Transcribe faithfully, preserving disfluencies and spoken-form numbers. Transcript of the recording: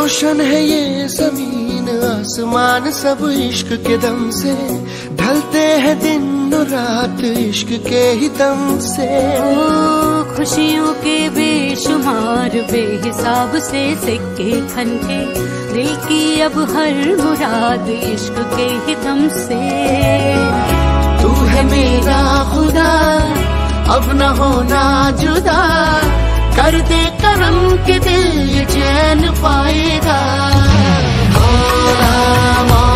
रोशन है ये जमीन आसमान सब इश्क के दम से, ढलते हैं दिन और रात इश्क के ही दम से। ओ खुशियों के बेशुमार बेहिसाब से सिक्के खनके, दिल की अब हर मुराद इश्क के ही दम से। तू है मेरा खुदा अब न होना जुदा, कर दे करम के दिल ये चैन पाएगा। मौला